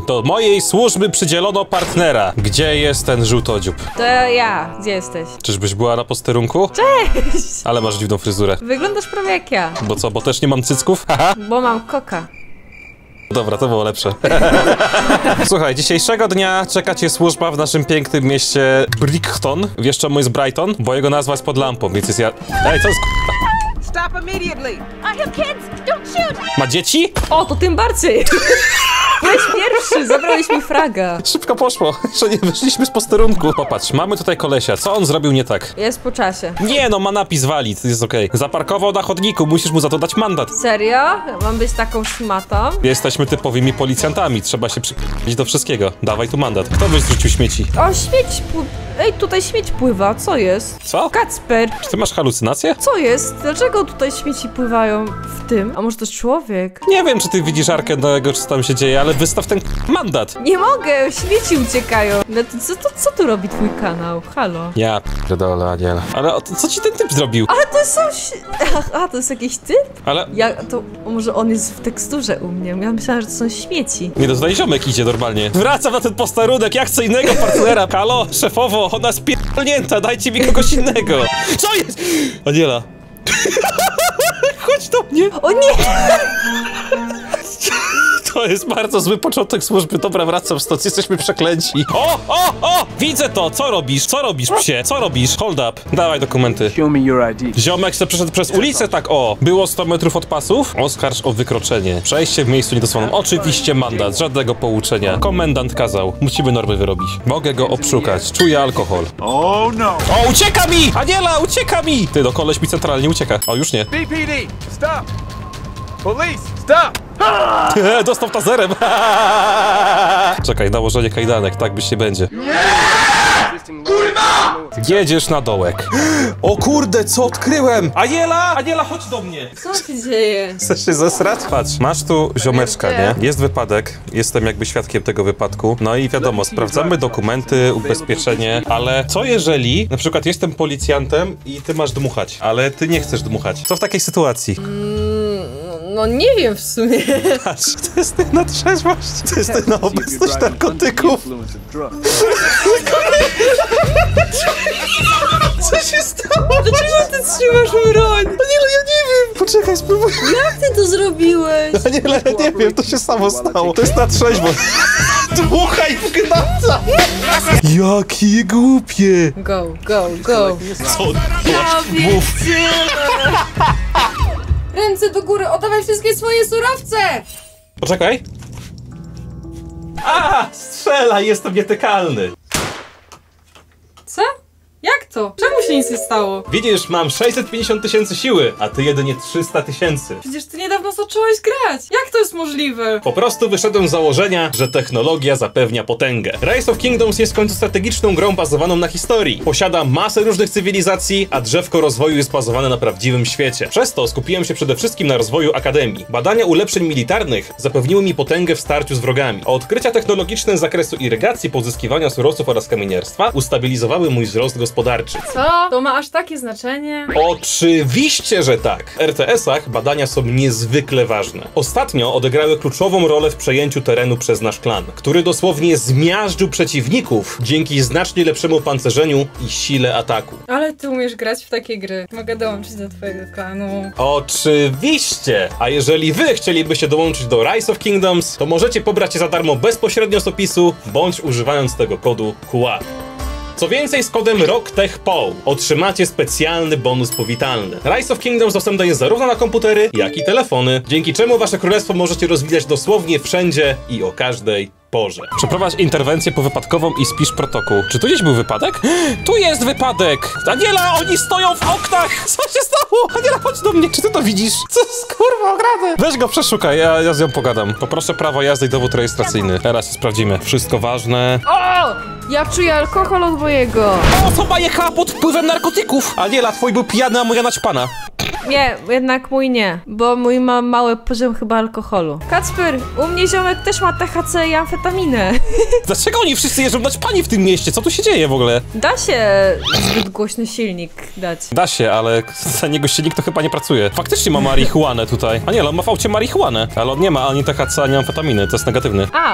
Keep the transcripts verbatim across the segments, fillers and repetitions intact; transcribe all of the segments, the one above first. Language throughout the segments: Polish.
Do mojej służby przydzielono partnera. Gdzie jest ten żółtodziób? To ja. Gdzie jesteś? Czyżbyś była na posterunku? Cześć! Ale masz dziwną fryzurę. Wyglądasz prawie jak ja. Bo co, bo też nie mam cycków? Haha. Bo mam koka. Dobra, to było lepsze. Słuchaj, dzisiejszego dnia czeka cię służba w naszym pięknym mieście Brighton. Wiesz czemu jest Brighton? Bo jego nazwa jest pod lampą, więc jest ja... Ej, co jest Stop immediately! I have kids! Don't shoot! Ma dzieci? O, to tym bardziej! Byłeś pierwszy, zabrałeś mi fraga. Szybko poszło, że nie wyszliśmy z posterunku. Popatrz, mamy tutaj kolesia, co on zrobił nie tak? Jest po czasie. Nie no, ma napis walid, jest okej. Okay. Zaparkował na chodniku, musisz mu za to dać mandat. Serio? Mam być taką szmatą? Jesteśmy typowymi policjantami, trzeba się przypisać do wszystkiego. Dawaj tu mandat. Kto byś zrzucił śmieci? O, śmieć pływa. Ej, tutaj śmieć pływa, co jest? Co? Kacper! Czy ty masz halucynację? Co jest? Dlaczego tutaj śmieci pływają w tym? A może to jest człowiek? Nie wiem, czy ty widzisz arkę tego, czy co tam się dzieje, ale wystaw ten mandat. Nie mogę, śmieci uciekają. No to, co, to, co tu robi twój kanał? Halo? Ja pierdolę, Aniela. Ale o, co ci ten typ zrobił? Ale to są... A, to jest jakiś typ? Ale... Ja, to może on jest w teksturze u mnie. Ja myślałam, że to są śmieci. Nie, to tutaj ziomek idzie normalnie. Wracam na ten posterunek, jak chcę innego partnera. Halo, szefowo, ona jest pierdolnięta, dajcie mi kogoś innego. Co jest? Aniela. Chodź do mnie. O nie! To jest bardzo zły początek służby. Dobra, wracam stąd, jesteśmy przeklęci. O, o, o! Widzę to! Co robisz? Co robisz, psie? Co robisz? Hold up. Dawaj dokumenty. Show me your I D. Ziomek se przeszedł przez ulicę, tak o. Było sto metrów od pasów. Oskarż o wykroczenie. Przejście w miejscu niedozwolonym. Oczywiście mandat, żadnego pouczenia. Komendant kazał. Musimy normy wyrobić. Mogę go obszukać. Czuję alkohol. Oh no! O, ucieka mi! Aniela, ucieka mi! Ty, do koleś mi centralnie ucieka. O, już nie. B P D, stop! Police, stop! Dostał tazerem. Czekaj, nałożenie kajdanek, tak byś się będzie. Kurwa! Jedziesz na dołek. O kurde, co odkryłem? Aniela! Aniela, chodź do mnie. Co się dzieje? Chcesz się zesrać? Patrz, masz tu ziomeczka, nie? Jest wypadek, jestem jakby świadkiem tego wypadku. No i wiadomo, sprawdzamy dokumenty, ubezpieczenie, ale co jeżeli na przykład jestem policjantem i ty masz dmuchać, ale ty nie chcesz dmuchać? Co w takiej sytuacji? No nie wiem w sumie. Patrz, to jest ty na trzeźwość, to jest ty na obecność narkotyków. Co się stało? Dlaczego ty trzymasz broń? Aniela, ja nie wiem. Poczekaj, spróbuj. Jak ty to zrobiłeś? Aniela, ja nie wiem, to się samo stało. To jest na trzeźwość. Dmuchaj w gnata. Jakie głupie. Go, go, go. Co? Mów. Ręce do góry, oddawaj wszystkie swoje surowce! Poczekaj. A, strzela, jestem nietykalny. Co? Jak to? Czemu się nic nie stało? Widzisz, mam sześćset pięćdziesiąt tysięcy siły, a ty jedynie trzysta tysięcy. Przecież ty niedawno zacząłeś grać. Jak to jest możliwe? Po prostu wyszedłem z założenia, że technologia zapewnia potęgę. Rise of Kingdoms jest w końcu strategiczną grą bazowaną na historii. Posiada masę różnych cywilizacji, a drzewko rozwoju jest bazowane na prawdziwym świecie. Przez to skupiłem się przede wszystkim na rozwoju akademii. Badania ulepszeń militarnych zapewniły mi potęgę w starciu z wrogami, a odkrycia technologiczne z zakresu irygacji, pozyskiwania surowców oraz kamieniarstwa ustabilizowały mój wzrost gospodarczy. Co? To ma aż takie znaczenie? Oczywiście, że tak. W R T S-ach badania są niezwykle ważne. Ostatnio odegrały kluczową rolę w przejęciu terenu przez nasz klan, który dosłownie zmiażdżył przeciwników dzięki znacznie lepszemu pancerzeniu i sile ataku. Ale ty umiesz grać w takie gry. Mogę dołączyć do twojego klanu. Oczywiście! A jeżeli wy chcielibyście dołączyć do Rise of Kingdoms, to możecie pobrać je za darmo bezpośrednio z opisu, bądź używając tego kodu Q A. Co więcej, z kodem ROCKTECHPOW otrzymacie specjalny bonus powitalny. Rise of Kingdoms dostępny jest zarówno na komputery, jak i telefony, dzięki czemu wasze królestwo możecie rozwijać dosłownie wszędzie i o każdej porze. Przeprowadź interwencję powypadkową i spisz protokół. Czy tu gdzieś był wypadek? Tu jest wypadek! Aniela, oni stoją w oknach! Co się stało? Aniela, chodź do mnie! Czy ty to widzisz? Co jest kurwa ograne? Weź go, przeszukaj, ja, ja z nią pogadam. Poproszę prawo jazdy i dowód rejestracyjny. Teraz się sprawdzimy. Wszystko ważne. O! Ja czuję alkohol od mojego. Osoba jechała pod wpływem narkotyków! Aniela, twój był pijany, a moja naćpana. Nie, jednak mój nie, bo mój ma mały poziom chyba alkoholu. Kacper, u mnie ziomek też ma T H C i amfetaminę. Dlaczego oni wszyscy jeżdżą naćpani w tym mieście? Co tu się dzieje w ogóle? Da się zbyt głośny silnik dać. Da się, ale za niego silnik to chyba nie pracuje. Faktycznie ma marihuanę tutaj. A nie, ale on ma w aucie marihuanę. Ale on nie ma ani T H C, ani amfetaminy, to jest negatywny. A,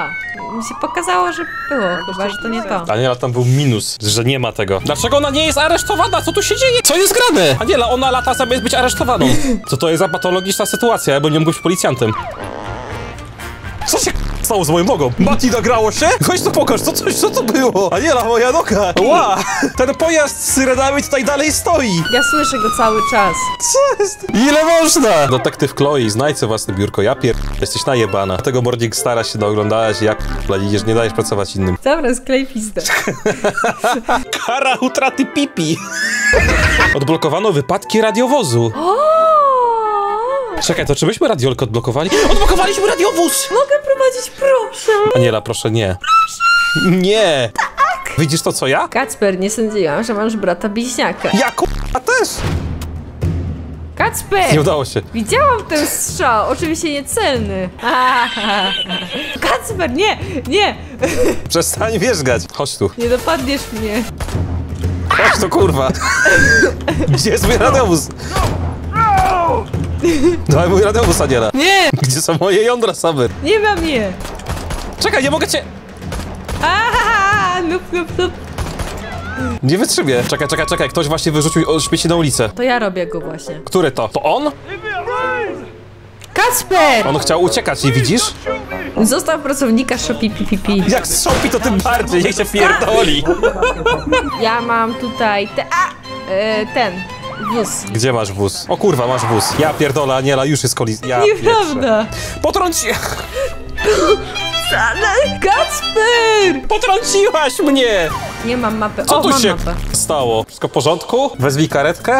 mi się pokazało, że było, chyba, że to nie to. Aniela, tam był minus, że nie ma tego. Dlaczego ona nie jest aresztowana? Co tu się dzieje? Co jest grane? Aniela, ona lata zamiast być aresztowaną. Co to jest za patologiczna sytuacja? Ja bym nie mógł być policjantem. Co się stało z moją nogą? Mati, nagrało się? Weź to pokaż, co, coś, co to było? Aniela, moja noga! Ła! Ten pojazd z syrenami tutaj dalej stoi! Ja słyszę go cały czas. Co jest? Ile można? Detektyw Chloe, znajdź sobie własne biurko, ja pier... jesteś najebana. Tego Morning stara się naoglądać, jak idziesz, nie dajesz pracować innym. Dobra, sklej pizdę. Kara utraty pipi! Odblokowano wypadki radiowozu. Czekaj, to czy myśmy radiolkę odblokowali? Odblokowaliśmy radiowóz! Mogę prowadzić, proszę. Aniela, proszę, nie. Proszę. Nie! Tak! Widzisz to, co ja? Kacper, nie sądziłam, że masz brata bliźniaka. Ja k***a też! Kacper! Nie udało się. Widziałam ten strzał, oczywiście niecelny. Kacper, nie, nie! Przestań wierzgać. Chodź tu. Nie dopadniesz mnie. Chodź tu, kurwa. Gdzie jest mój radiowóz? Dawaj mój radiowóz, Aniela. Nie! Gdzie są moje jądra, Saber? Nie mam je! Czekaj, nie mogę cię... Aaaa! Lup, lup, lup. Nie wytrzymię. Czekaj, czekaj, czekaj. Ktoś właśnie wyrzucił śmieci na ulicę. To ja robię go właśnie. Który to? To on? Kacper! On chciał uciekać, nie widzisz? Zostaw pracownika Shopee Pi Pi Pi. Jak z Shopee, to tym bardziej, niech się pierdoli. Ja mam tutaj te... A! E, ten. Wóz. Gdzie masz wóz? O kurwa, masz wóz. Ja pierdolę, Aniela, już jest kolis... Ja Nieprawda. Potrąci... Ale Kacper! Potrąciłaś mnie! Nie mam mapy. Co o, tu mam się mapę. stało? Wszystko w porządku? Wezwij karetkę?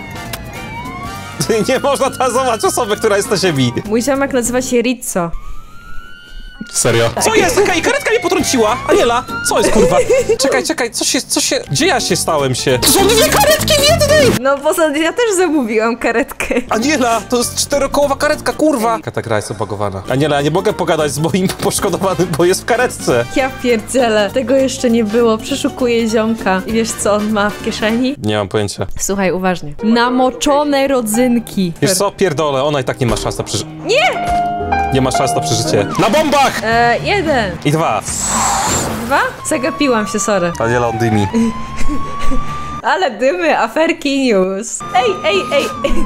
Nie można tazować osoby, która jest na ziemi. Mój ziomek nazywa się Rizzo. Serio? Co jest? Czekaj, karetka mnie potrąciła! Aniela, co jest, kurwa? Czekaj, czekaj, co się, co się... Gdzie ja się stałem się? To są dwie karetki w jednej! No poza tym ja też zamówiłam karetkę. Aniela, to jest czterokołowa karetka, kurwa! Ta gra jest opakowana. Aniela, ja nie mogę pogadać z moim poszkodowanym, bo jest w karetce. Ja pierdzielę. Tego jeszcze nie było. Przeszukuję ziomka. I wiesz, co on ma w kieszeni? Nie mam pojęcia. Słuchaj, uważnie. Namoczone rodzynki. Wiesz co, pierdolę, ona i tak nie ma szans na przeżycie. Nie! Nie ma szans na przeżycie. Na bombach! E, jeden. I dwa. Dwa? Zagapiłam się, sorry. Aniela, on dymi. Ale dymy, aferki news. Ej, ej, ej.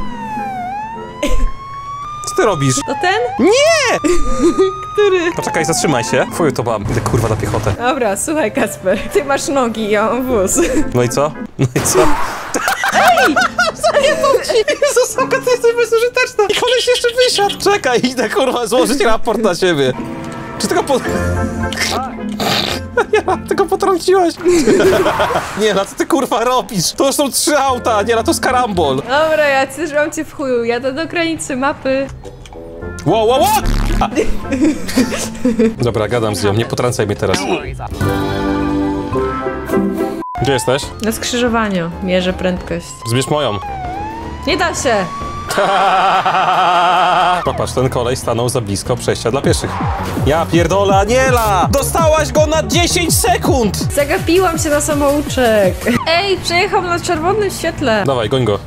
Co ty robisz? To ten? Nie! Który? Poczekaj, zatrzymaj się. Fuj, to mam. Idę kurwa na piechotę. Dobra, słuchaj, Kacper. Ty masz nogi, ja mam wóz. No i co? No i co? Ej! Zajebał ci! Jezus, Samka, ty jesteś bezużyteczna! I koleś jeszcze wysiadł! Czekaj, idę kurwa złożyć raport na ciebie. Czy tego po... Nie, tego potrąciłaś. Nie, na co ty kurwa robisz? To już są trzy auta, nie, na to jest karambol. Dobra, ja też mam cię w chuju. Jadę do granicy mapy. Wow, wow, wow! A. Dobra, gadam z nią, nie potrącaj mnie teraz. Gdzie jesteś? Na skrzyżowaniu mierzę prędkość. Zbierz moją. Nie da się! Popatrz, ten kolej stanął za blisko przejścia dla pieszych. Ja pierdolę, Aniela! Dostałaś go na dziesięć sekund! Zagapiłam się na samouczek. Ej, przejechał na czerwonym świetle. Dawaj, goń go.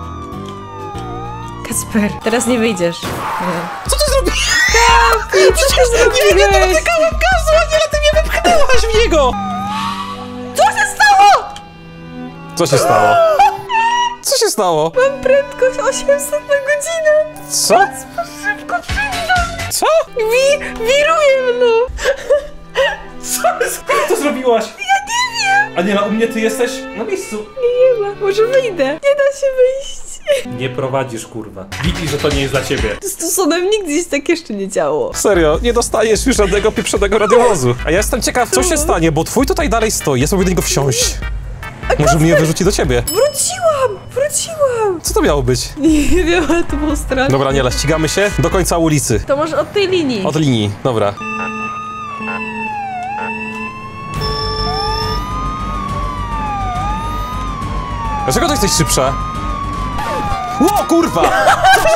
Kacper, teraz nie wyjdziesz. Nie. Co ty zrobiłeś? Kacper, co ty zrobiłeś? Ja nie dotykałem gazu, Aniela, ty mnie wypchnęłaś w niego! Co się stało? Co się stało? Co się stało? Mam prędkość osiemset na godzinę. Co? Szybko przyjdź. Co? Wi wiruje mną. Co? Jak to zrobiłaś? Ja nie wiem. Aniela, u mnie ty jesteś na miejscu. Nie, nie ma. Może wyjdę. Nie da się wyjść. Nie prowadzisz, kurwa. Widzisz, że to nie jest dla ciebie. Z Tucsonem nigdy się tak jeszcze nie działo. Serio, nie dostajesz już żadnego pieprzonego radiowozu. A ja jestem ciekaw, co się stanie, bo twój tutaj dalej stoi, ja sobie do niego wsiąść. Może mnie wyrzuci do ciebie. Wróciłam! Wróciłam! Co to miało być? Nie wiem, ale to było straszne. Dobra, Aniela, ścigamy się do końca ulicy. To może od tej linii. Od linii, dobra. Dlaczego ty jesteś szybsza? Ło, kurwa!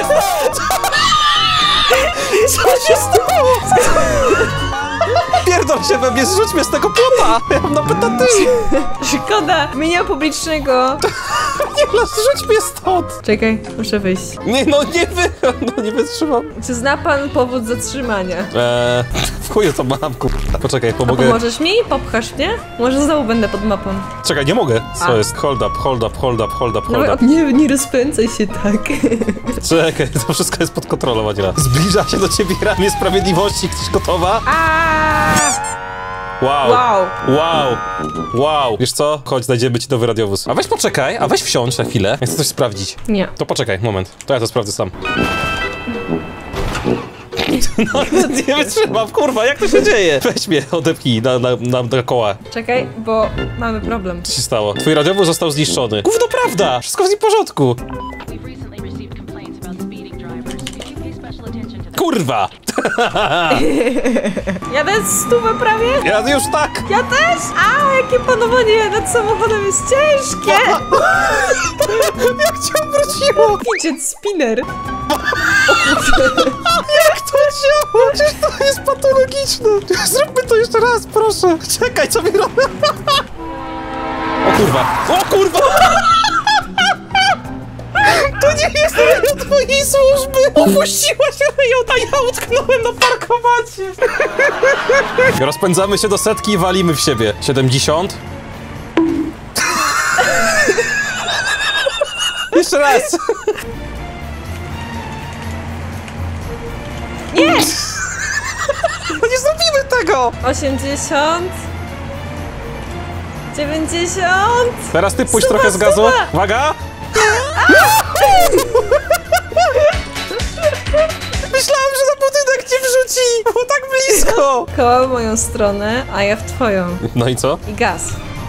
Co się stało? Co się stało? Pierdol... Pierdol się we mnie, zrzuć mnie z tego płota! Ja mam na petaty! Szkoda, mienia publicznego. Nie, no zrzuć mnie stąd! Czekaj, muszę wyjść. Nie, no nie wy... No nie wytrzymam. Czy zna pan powód zatrzymania? Eee, w chuju to mam, kurwa. Poczekaj, A pomogę. pomożesz mi? Popchasz mnie? Może znowu będę pod mapą. Czekaj, nie mogę. Co A. jest? Hold up, hold up, hold up, hold up, hold No, up. nie, nie rozpędzaj się tak. Czekaj, to wszystko jest pod kontrolą, Aniela. Zbliża się do ciebie ramię sprawiedliwości. Jesteś gotowa? Aaaa! Wow. Wow. Wow. Wow. Wiesz co? Chodź, znajdziemy ci nowy radiowóz. A weź poczekaj, a weź wsiądź na chwilę. Ja chcę coś sprawdzić. Nie. To poczekaj, moment. To ja to sprawdzę sam. No, nie wytrzymam, kurwa, jak to się dzieje? Weź mnie, odepchnij na, na, na, na koła. Czekaj, bo mamy problem. Co się stało? Twój radiowóz został zniszczony. Gówno prawda! Wszystko jest w porządku. We've recently received complaints about speeding drivers. Could you pay special attention to that? Kurwa! Jadę stówę prawie? Ja już tak! Ja też! A, jakie panowanie nad samochodem jest ciężkie! Jak cię obróciło? Fidget spinner. Jak to działa? Przecież to jest patologiczne. Zróbmy to jeszcze raz, proszę. Czekaj, co mi robię? O kurwa! O kurwa! To nie jest rejon twojej służby! Opuściłaś rejon, a ja utknąłem na parkomacie! Rozpędzamy się do setki i walimy w siebie. siedemdziesiąt. Jeszcze raz! Nie! No nie zrobimy tego! osiemdziesiąt. dziewięćdziesiąt. Teraz ty puść Stuwa, trochę z gazu. stuwa. Uwaga! Myślałem, że na budynek cię wrzuci! Było tak blisko! Koło w moją stronę, a ja w twoją. No i co? I gaz.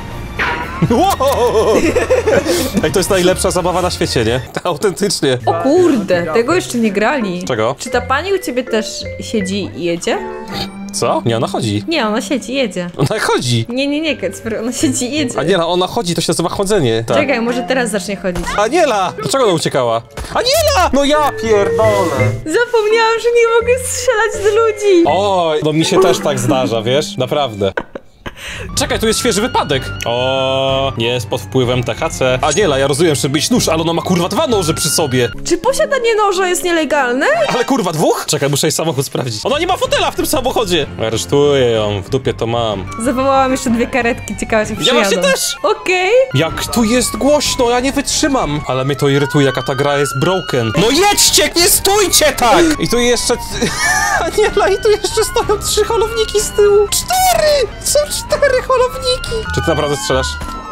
Wow! Ej, to jest najlepsza zabawa na świecie, nie? Autentycznie. O kurde, tego jeszcze nie grali. Czego? Czy ta pani u ciebie też siedzi i jedzie? Co? Nie, ona chodzi. Nie, ona siedzi i jedzie. Ona chodzi. Nie, nie, nie, Kacper, ona siedzi i jedzie. Aniela, ona chodzi, to się nazywa chodzenie. Tak. Czekaj, może teraz zacznie chodzić. Aniela! Dlaczego ona uciekała? Aniela! No ja pierdolę! Zapomniałam, że nie mogę strzelać do ludzi. Oj, no mi się też tak zdarza, wiesz? Naprawdę. Czekaj, tu jest świeży wypadek. O, nie jest pod wpływem T H C. Aniela, ja rozumiem, że być nóż, ale ona ma kurwa dwa noże przy sobie. Czy posiadanie noża jest nielegalne? Ale kurwa dwóch? Czekaj, muszę jej samochód sprawdzić. Ona nie ma fotela w tym samochodzie. Aresztuję ją, w dupie to mam. Zawołałam jeszcze dwie karetki, ciekawe jak Ja przyjadą. właśnie też! Okej. Jak tu jest głośno, ja nie wytrzymam. Ale mnie to irytuje, jaka ta gra jest broken. No jedźcie, nie stójcie tak! I tu jeszcze... Aniela, i tu jeszcze stoją trzy holowniki z tyłu. Cztery! Są cztery holowniki. Czy ty naprawdę strzelasz?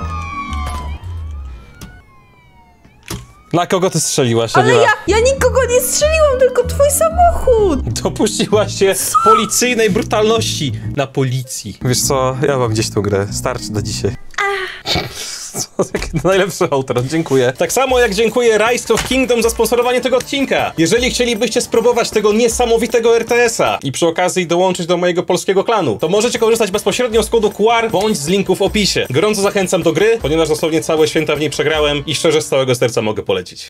Na kogo ty strzeliłaś, Ale Aniela? ja, ja nikogo nie strzeliłam, tylko twój samochód. Dopuściłaś się policyjnej brutalności na policji. Wiesz co, ja mam gdzieś tą grę. Starczy na dzisiaj. Co, jaki najlepszy autor, dziękuję. Tak samo jak dziękuję Rise of Kingdom za sponsorowanie tego odcinka. Jeżeli chcielibyście spróbować tego niesamowitego R T S-a i przy okazji dołączyć do mojego polskiego klanu, to możecie korzystać bezpośrednio z kodu Q R bądź z linku w opisie. Gorąco zachęcam do gry, ponieważ dosłownie całe święta w niej przegrałem i szczerze z całego serca mogę polecić.